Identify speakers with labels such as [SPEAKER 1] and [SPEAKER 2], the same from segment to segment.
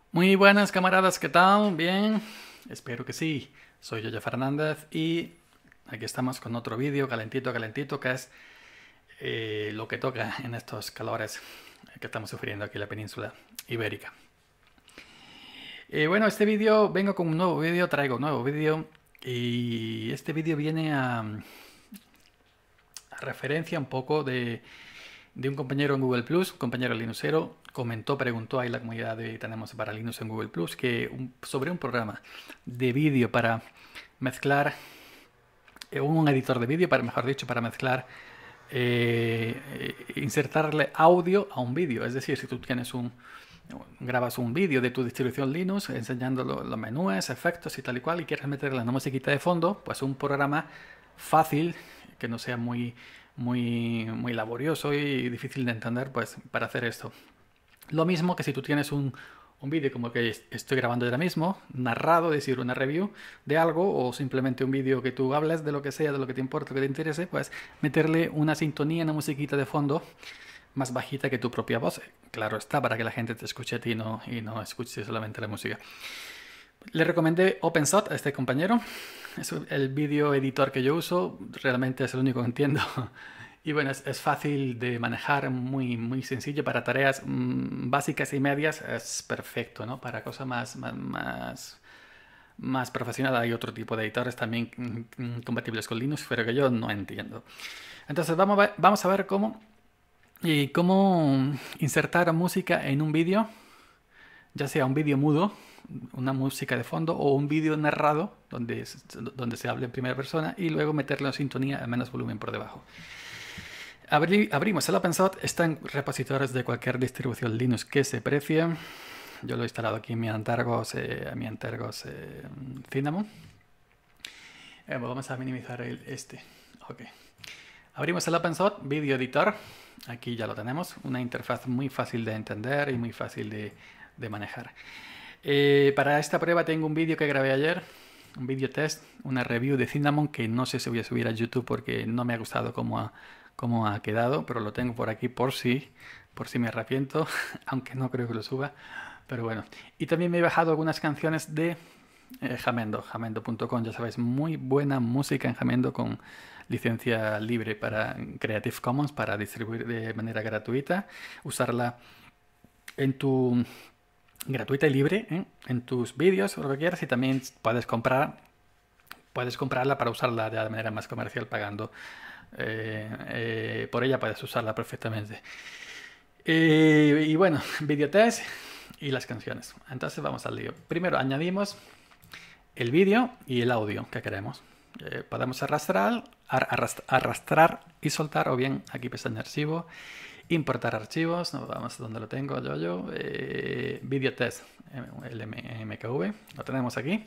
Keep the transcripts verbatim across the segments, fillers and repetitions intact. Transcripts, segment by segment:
[SPEAKER 1] Muy buenas camaradas, ¿qué tal? Bien, espero que sí. Soy Yoyo Fernández y aquí estamos con otro vídeo calentito, calentito, que es eh, lo que toca en estos calores que estamos sufriendo aquí en la península ibérica. Eh, bueno, este vídeo, vengo con un nuevo vídeo, traigo un nuevo vídeo y este vídeo viene a, a referencia un poco de, de un compañero en Google Plus, un compañero linuxero, comentó, preguntó ahí en la comunidad de Tenemos para Linux en Google Plus que un, sobre un programa de vídeo para mezclar, eh, un editor de vídeo, para, mejor dicho, para mezclar, eh, eh, insertarle audio a un vídeo. Es decir, si tú tienes un, grabas un vídeo de tu distribución Linux enseñando lo, los menús, efectos y tal y cual, y quieres meterle una musiquita de fondo, pues un programa fácil, que no sea muy, muy, muy laborioso y difícil de entender, pues para hacer esto. Lo mismo que si tú tienes un, un vídeo como que estoy grabando ahora mismo, narrado, es decir, una review de algo, o simplemente un vídeo que tú hables de lo que sea, de lo que te importa, lo que te interese, pues meterle una sintonía, una musiquita de fondo más bajita que tu propia voz. Claro está, para que la gente te escuche a ti no, y no escuche solamente la música. Le recomendé OpenShot a este compañero. Es el vídeo editor que yo uso, realmente es el único que entiendo. Y bueno, es, es fácil de manejar, muy, muy sencillo para tareas mmm, básicas y medias, es perfecto, ¿no? Para cosas más, más, más, más profesionales hay otro tipo de editores también mmm, compatibles con Linux, pero que yo no entiendo. Entonces vamos a ver, vamos a ver cómo, y cómo insertar música en un vídeo, ya sea un vídeo mudo, una música de fondo, o un vídeo narrado donde, donde se hable en primera persona y luego meterle en sintonía a menos volumen por debajo. Abri, abrimos el OpenShot, está en repositorios de cualquier distribución Linux que se precie. Yo lo he instalado aquí en mi Antergos, eh, mi Antergos eh, Cinnamon. Eh, vamos a minimizar el, este. Ok. Abrimos el OpenShot, Video Editor. Aquí ya lo tenemos. Una interfaz muy fácil de entender y muy fácil de, de manejar. Eh, para esta prueba tengo un vídeo que grabé ayer. Un vídeo test, una review de Cinnamon que no sé si voy a subir a YouTube porque no me ha gustado cómo ha, cómo ha quedado, pero lo tengo por aquí por si, por si me arrepiento, aunque no creo que lo suba, pero bueno. Y también me he bajado algunas canciones de eh, Jamendo, jamendo punto com, ya sabéis, muy buena música en Jamendo con licencia libre para Creative Commons, para distribuir de manera gratuita, usarla en tu... gratuita y libre, ¿eh? En tus vídeos o lo que quieras, y también puedes comprar puedes comprarla para usarla de manera más comercial pagando eh, eh, por ella, puedes usarla perfectamente. Eh, y bueno, vídeo test y las canciones. Entonces vamos al lío. Primero añadimos el vídeo y el audio que queremos. Eh, podemos arrastrar, arrastrar, arrastrar y soltar, o bien aquí pestaña archivo, importar archivos, no, vamos a donde lo tengo yo, yo, eh, video test, el M K V, lo tenemos aquí.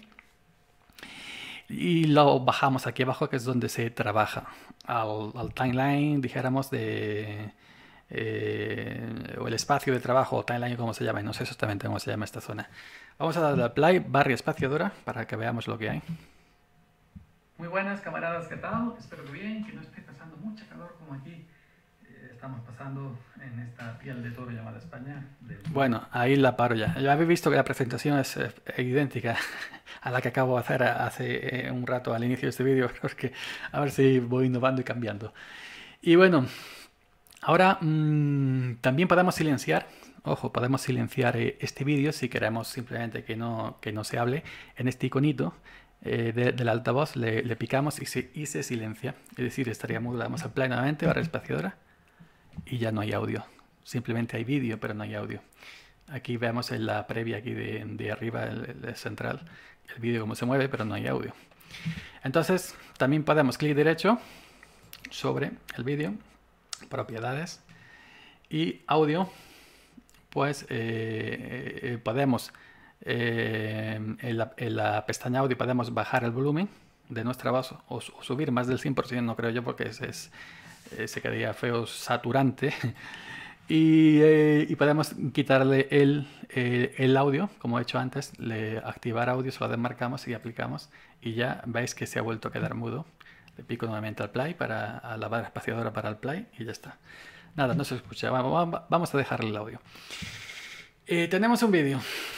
[SPEAKER 1] Y lo bajamos aquí abajo, que es donde se trabaja. Al, al timeline, dijéramos, de... Eh, o el espacio de trabajo, o timeline, como se llama, no sé exactamente cómo se llama esta zona. Vamos a darle a play, barra espaciadora, para que veamos lo que hay. Muy buenas camaradas, ¿qué tal? Espero que bien, que no esté pasando mucha calor como aquí estamos pasando en esta piel de toro llamada España. Del... Bueno, ahí la paro ya. Ya habéis visto que la presentación es eh, idéntica a la que acabo de hacer hace eh, un rato al inicio de este vídeo, porque a ver si voy innovando y cambiando. Y bueno, ahora mmm, también podemos silenciar, ojo, podemos silenciar eh, este vídeo si queremos simplemente que no, que no se hable. En este iconito eh, de, del altavoz le, le picamos y se, y se silencia. Es decir, estaría mudo. Le damos al play nuevamente, barra espaciadora, y ya no hay audio, simplemente hay vídeo pero no hay audio. Aquí vemos en la previa aquí de, de arriba, el, el central, el vídeo cómo se mueve, pero no hay audio. Entonces también podemos clic derecho sobre el vídeo, propiedades y audio, pues eh, eh, podemos eh, en, la, en la pestaña audio podemos bajar el volumen de nuestra voz o, o subir más del cien por ciento, no creo yo, porque es, es Eh, se quedaría feo, saturante. y, eh, y podemos quitarle el, eh, el audio, como he hecho antes, le activar audio, se lo desmarcamos y aplicamos, y ya veis que se ha vuelto a quedar mudo. Le pico nuevamente al play, para, a la barra espaciadora para el play, y ya está. Nada, no se escucha. Vamos, vamos a dejarle el audio. Eh, tenemos un vídeo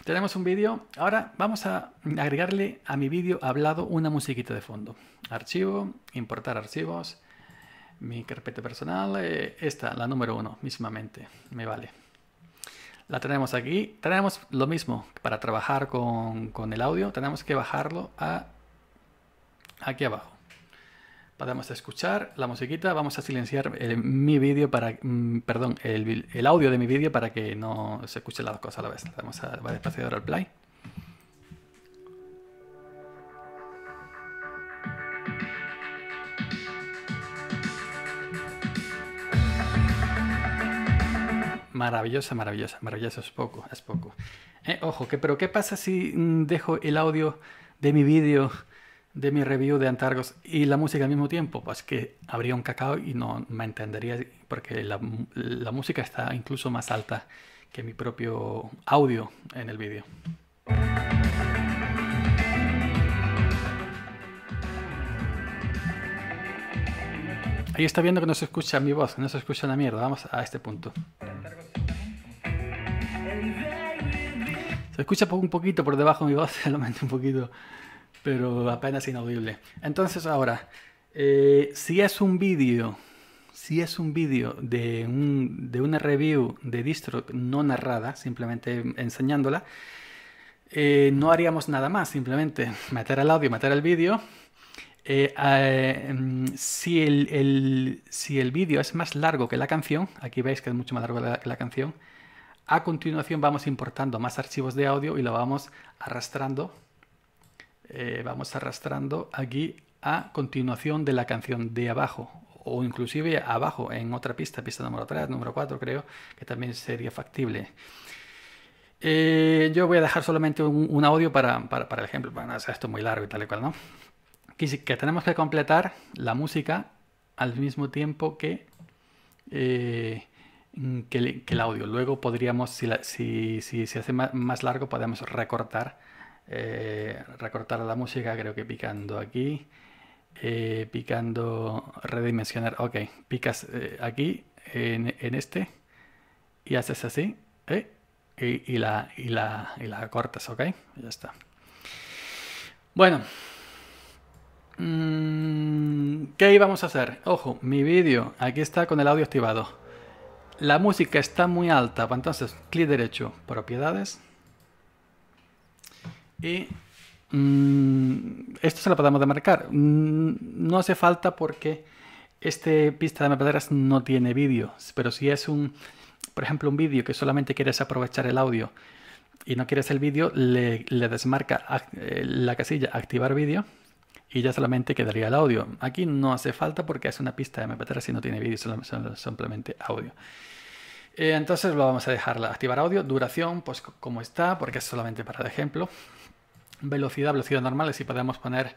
[SPEAKER 1] tenemos un vídeo. Ahora vamos a agregarle a mi vídeo hablado una musiquita de fondo. Archivo, importar archivos, mi carpeta personal, eh, esta, la número uno, mismamente, me vale. La tenemos aquí. Tenemos lo mismo para trabajar con, con el audio. Tenemos que bajarlo a aquí abajo. Podemos escuchar la musiquita. Vamos a silenciar el, mi vídeo para, mm, perdón, el, el audio de mi vídeo para que no se escuche las cosas a la vez. Le damos a va despacio al play. Maravillosa, maravillosa, maravillosa, es poco, es poco. Eh, ojo, que, pero ¿qué pasa si mm, dejo el audio de mi vídeo, de mi review de Antargos y la música al mismo tiempo? Pues que habría un cacao y no me entendería, porque la, la música está incluso más alta que mi propio audio en el vídeo. Ahí está viendo que no se escucha mi voz, no se escucha una mierda. Vamos a este punto. Se escucha un poquito por debajo de mi voz, solamente un poquito, pero apenas inaudible. Entonces ahora, eh, si es un vídeo, si es un vídeo de, un, de una review de distro no narrada, simplemente enseñándola, eh, no haríamos nada más, simplemente meter el audio, meter el vídeo. Eh, eh, si el, el, si el vídeo es más largo que la canción, aquí veis que es mucho más largo que la, que la canción, a continuación vamos importando más archivos de audio y lo vamos arrastrando, eh, vamos arrastrando aquí a continuación de la canción de abajo, o inclusive abajo en otra pista, pista número tres, número cuatro creo, que también sería factible. Eh, yo voy a dejar solamente un, un audio para, para, para el ejemplo, para no hacer esto muy largo y tal y cual, ¿no? Que, que tenemos que completar la música al mismo tiempo que... Eh, Que el, que el audio. Luego podríamos, si, la, si, si se hace más, más largo, podemos recortar eh, recortar la música, creo que picando aquí, eh, picando redimensionar, ok, picas eh, aquí en, en este y haces así eh, y, y, la, y, la, y la cortas, ok, ya está. Bueno, ¿qué íbamos a hacer? Ojo, mi vídeo aquí está con el audio activado. La música está muy alta, entonces clic derecho, propiedades. Y mmm, esto se lo podemos demarcar. Mm, no hace falta porque este pista de M P tres no tiene vídeo. Pero si es un, por ejemplo, un vídeo que solamente quieres aprovechar el audio y no quieres el vídeo, le, le desmarca la casilla activar vídeo. Y ya solamente quedaría el audio. Aquí no hace falta porque es una pista de M P tres y no tiene vídeo, simplemente audio. Eh, entonces lo vamos a dejar activar audio. Duración, pues como está, porque es solamente para el ejemplo. Velocidad, velocidad normal. Si podemos poner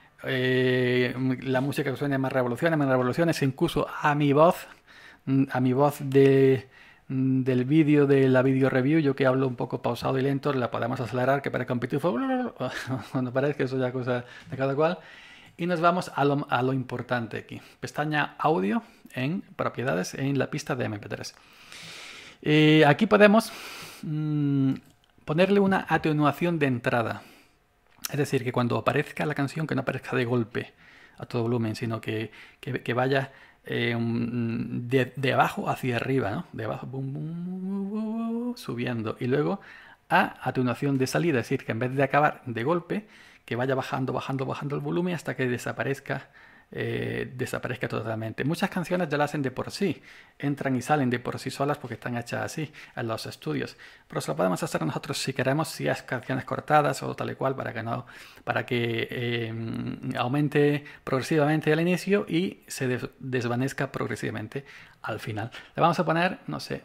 [SPEAKER 1] eh, la música que suene más revoluciones, menos revoluciones, incluso a mi voz, a mi voz de... del vídeo de la video review, yo que hablo un poco pausado y lento, la podemos acelerar que parezca un pitufo cuando parezca, que eso ya cosa de cada cual. Y nos vamos a lo, a lo importante aquí, pestaña audio en propiedades en la pista de M P tres. Eh, aquí podemos mmm, ponerle una atenuación de entrada, es decir, que cuando aparezca la canción, que no aparezca de golpe a todo volumen, sino que, que, que vaya Eh, um, de, de abajo hacia arriba, ¿no? De abajo, boom, boom, boom, boom, subiendo. Y luego a atenuación de salida, es decir, que en vez de acabar de golpe, que vaya bajando, bajando, bajando el volumen hasta que desaparezca, eh, desaparezca totalmente. Muchas canciones ya lo hacen de por sí, entran y salen de por sí solas porque están hechas así en los estudios. Pero se lo podemos hacer nosotros si queremos, si es canciones cortadas o tal y cual, para que no, para que eh, aumente progresivamente al inicio y se des desvanezca progresivamente al final. Le vamos a poner, no sé,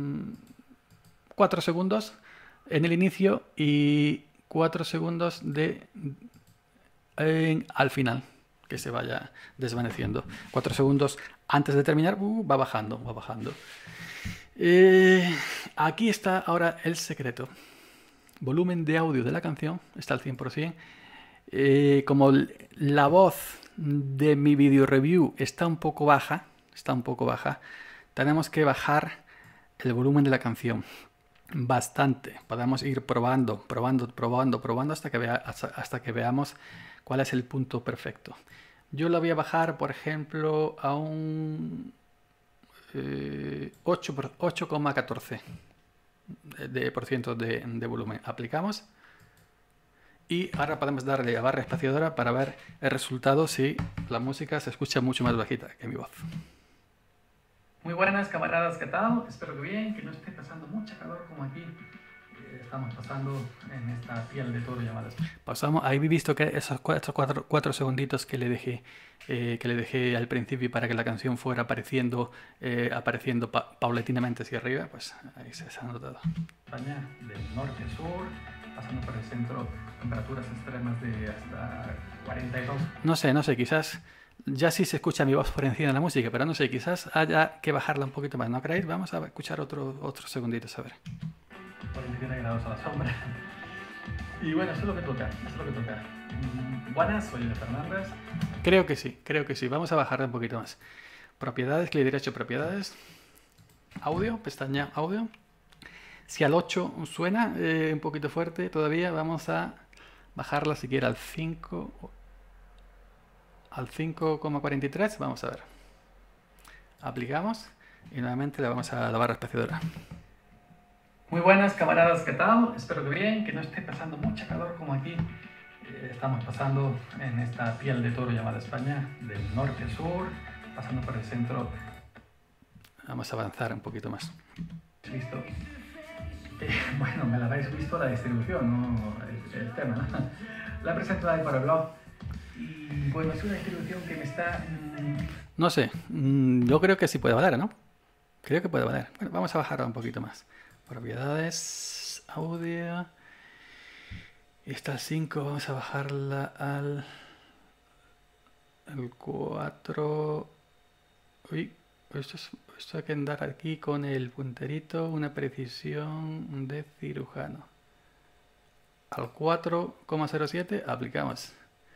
[SPEAKER 1] cuatro segundos en el inicio y cuatro segundos de eh, al final, que se vaya desvaneciendo. cuatro segundos antes de terminar, uh, va bajando, va bajando. Eh, aquí está ahora el secreto. Volumen de audio de la canción está al cien por cien. Eh, como la voz de mi video review está un poco baja, está un poco baja, tenemos que bajar el volumen de la canción. bastante. Podemos ir probando, probando, probando, probando hasta que, vea, hasta, hasta que veamos cuál es el punto perfecto. Yo la voy a bajar, por ejemplo, a un eh, ocho coma catorce de, por ciento de, de volumen. Aplicamos y ahora podemos darle a barra espaciadora para ver el resultado si la música se escucha mucho más bajita que mi voz. Muy buenas camaradas, ¿qué tal? Espero que bien, que no esté pasando mucha calor como aquí eh, estamos pasando en esta piel de toro llamada. Pasamos, ahí he visto que esos cuatro, cuatro, cuatro segunditos que le dejé eh, que le dejé al principio para que la canción fuera apareciendo eh, apareciendo pa paulatinamente hacia arriba, pues ahí se, se ha notado. España del norte a sur, pasando por el centro, temperaturas extremas de hasta cuarenta y dos. No sé, no sé, quizás ya sí se escucha mi voz por encima de la música, pero no sé, quizás haya que bajarla un poquito más, ¿no creéis? Vamos a escuchar otro, otros segunditos, a ver. cuarenta y siete grados a la sombra. Y bueno, eso es lo que toca, eso es lo que toca. Buenas, soy Joya Fernández. Creo que sí, creo que sí. Vamos a bajarla un poquito más. Propiedades, clic derecho, propiedades. Audio, pestaña audio. Si al ocho suena eh, un poquito fuerte todavía, vamos a bajarla siquiera al cinco. Al cinco coma cuarenta y tres, vamos a ver. Aplicamos y nuevamente le vamos a la barra espaciadora. Muy buenas camaradas, ¿qué tal? Espero que bien, que no esté pasando mucha calor como aquí eh, estamos pasando en esta piel de toro llamada España, del norte al sur, pasando por el centro. Vamos a avanzar un poquito más. Listo. Eh, bueno, me la habéis visto la distribución, no el, el tema, ¿no? La he presentado ahí para el blog. Y bueno, es una distribución que me está... Mmm... No sé, mmm, yo creo que sí puede valer, ¿no? Creo que puede valer. Bueno, vamos a bajarla un poquito más. Propiedades, audio. Está al cinco, vamos a bajarla al... al cuatro. Uy, esto, es, esto hay que andar aquí con el punterito, una precisión de cirujano. Al cuatro coma cero siete aplicamos.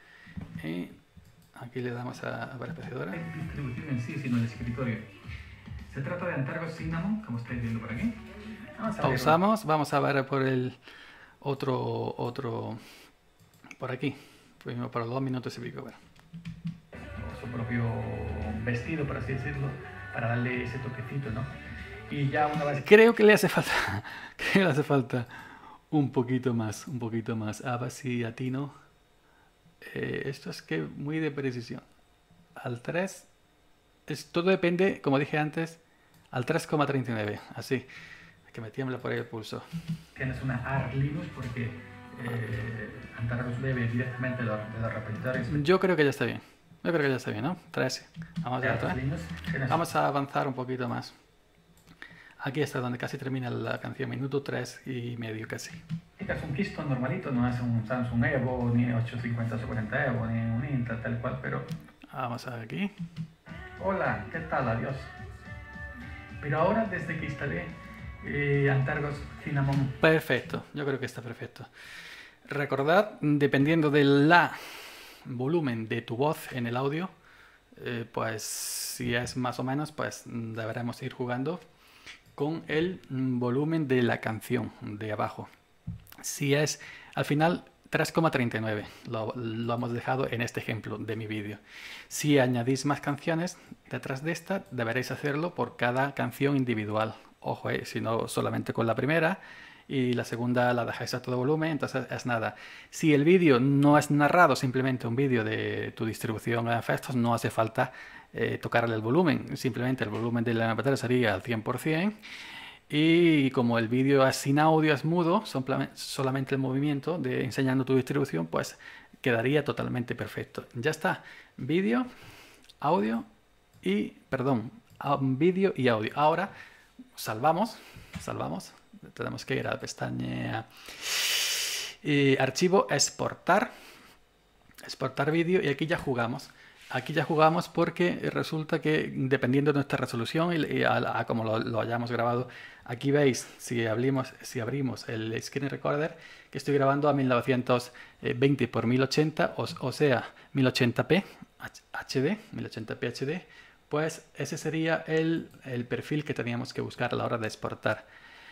[SPEAKER 1] Y aquí le damos a la barra espaciadora. No es distribución en sí, sino el escritorio. Se trata de Antergos Cinnamon, como estáis viendo por aquí. Vamos a Pausamos, vamos a ver por el otro, otro, por aquí. Fuimos por dos minutos y pico. Bueno. Su propio vestido, por así decirlo, para darle ese toquecito, ¿no? Y ya una vez... Creo que le hace falta, creo que le hace falta un poquito más, un poquito más. A ver si atino. Eh, esto es que muy de precisión. Al tres, es, todo depende, como dije antes, al tres coma treinta y nueve, así, que me tiembla por ahí el pulso. Tienes una A R Linux porque eh, Antergos bebe directamente de los, de los repositorios. Yo creo que ya está bien, yo creo que ya está bien, ¿no? trece. Vamos a, ver, ¿eh? Vamos a avanzar un poquito más. Aquí está donde casi termina la canción, minuto tres y medio casi. Es un Keystone normalito, no es un Samsung Evo, ni ochocientos cincuenta o cuarenta Evo, ni un Intel tal cual, pero... Vamos a ver aquí. Hola, ¿qué tal? Adiós. Pero ahora, desde que instalé eh, Antergos Cinnamon... Perfecto, yo creo que está perfecto. Recordad, dependiendo del la volumen de tu voz en el audio, eh, pues si es más o menos, pues deberemos ir jugando con el volumen de la canción de abajo. Si es al final tres coma treinta y nueve, lo, lo hemos dejado en este ejemplo de mi vídeo. Si añadís más canciones detrás de esta, deberéis hacerlo por cada canción individual. Ojo, eh, si no solamente con la primera y la segunda la dejáis a todo volumen, entonces es nada. Si el vídeo no es narrado, simplemente un vídeo de tu distribución en efectos, no hace falta eh, tocarle el volumen. Simplemente el volumen de la M P tres sería al cien por cien. Y como el vídeo es sin audio, es mudo, solamente el movimiento de enseñando tu distribución, pues quedaría totalmente perfecto. Ya está, vídeo, audio y, perdón, vídeo y audio. Ahora salvamos, salvamos, tenemos que ir a la pestaña eh, archivo, exportar, exportar vídeo y aquí ya jugamos. Aquí ya jugamos porque resulta que dependiendo de nuestra resolución y, y a, a como lo, lo hayamos grabado, aquí veis, si abrimos, si abrimos el Screen Recorder, que estoy grabando a mil novecientos veinte por mil ochenta, o, o sea, mil ochenta p H D, mil ochenta p H D, pues ese sería el, el perfil que teníamos que buscar a la hora de exportar.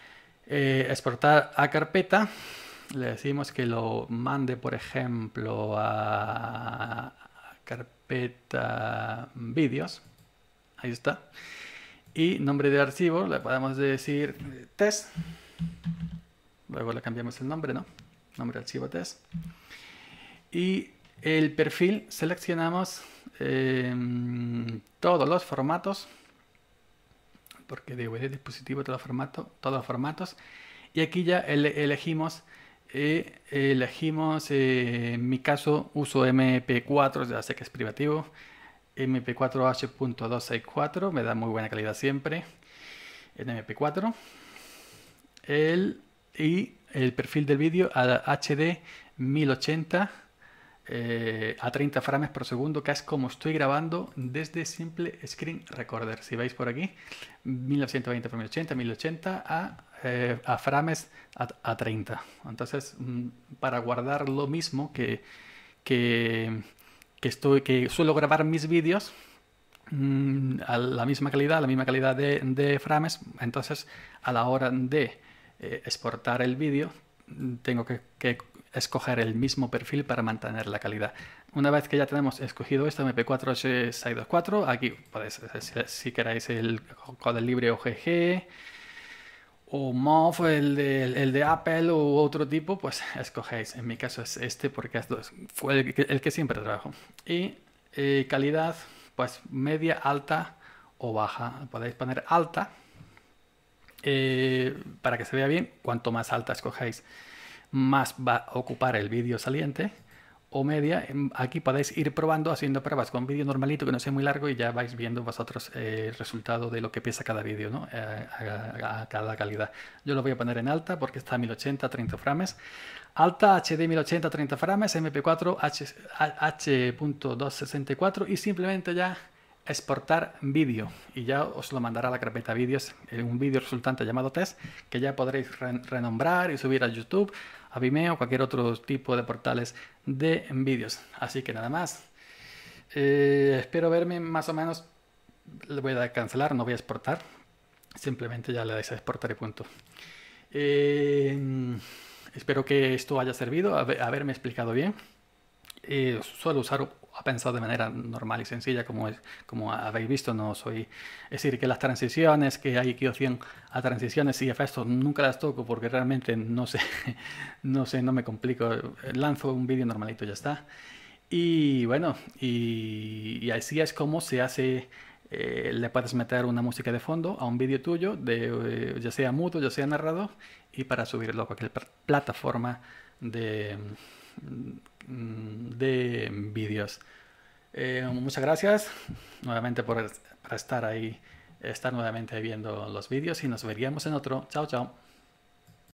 [SPEAKER 1] Eh, exportar a carpeta. Le decimos que lo mande, por ejemplo, a carpeta vídeos. Ahí está. Y nombre de archivo le podemos decir test. Luego le cambiamos el nombre, ¿no? Nombre de archivo test. Y el perfil seleccionamos eh, todos los formatos, porque D V D, dispositivo, todo formato, todos los formatos. Y aquí ya ele elegimos, eh, elegimos eh, en mi caso uso M P cuatro, ya sé que es privativo, M P cuatro H punto doscientos sesenta y cuatro, me da muy buena calidad siempre en M P cuatro. El, y el perfil del vídeo a H D mil ochenta eh, a treinta frames por segundo, que es como estoy grabando desde Simple Screen Recorder. Si veis por aquí, mil novecientos veinte por mil ochenta, mil ochenta a, eh, a frames a, a treinta. Entonces, para guardar lo mismo que, que, que, estoy, que suelo grabar mis vídeos, a la misma calidad, la misma calidad de, de frames, entonces a la hora de eh, exportar el vídeo tengo que, que escoger el mismo perfil para mantener la calidad. Una vez que ya tenemos escogido esto, M P cuatro H seiscientos veinticuatro, aquí podéis, si, si queréis el código libre O G G o M O V, el de, el de Apple o otro tipo, pues escogéis. En mi caso es este porque es, fue el que, el que siempre trabajo. Y eh, calidad, pues media, alta o baja. Podéis poner alta eh, para que se vea bien. Cuanto más alta escojáis, más va a ocupar el vídeo saliente. O media, aquí podéis ir probando, haciendo pruebas con vídeo normalito que no sea muy largo y ya vais viendo vosotros eh, el resultado de lo que pesa cada vídeo, ¿no? Eh, a, a cada calidad. Yo lo voy a poner en alta porque está a mil ochenta, treinta frames. Alta, H D mil ochenta, treinta frames, M P cuatro H punto doscientos sesenta y cuatro y simplemente ya exportar vídeo y ya os lo mandará a la carpeta vídeos, un vídeo resultante llamado test que ya podréis re renombrar y subir a YouTube, a Vimeo o cualquier otro tipo de portales de vídeos. Así que nada más. Eh, espero verme más o menos. Le voy a dar a cancelar, no voy a exportar. Simplemente ya le dais a exportar y punto. Eh, espero que esto haya servido, haberme explicado bien. Eh, suelo usar, ha pensado de manera normal y sencilla, como, es, como habéis visto, no soy... Es decir, que las transiciones, que hay aquí opción a transiciones y efectos, nunca las toco porque realmente no sé, no sé, no me complico. Lanzo un vídeo normalito y ya está. Y bueno, y, y así es como se hace... Eh, le puedes meter una música de fondo a un vídeo tuyo, de, eh, ya sea mudo, ya sea narrado, y para subirlo a cualquier plataforma de, de vídeos. Eh, muchas gracias nuevamente por, por estar ahí, estar nuevamente viendo los vídeos y nos veríamos en otro. Chao, chao.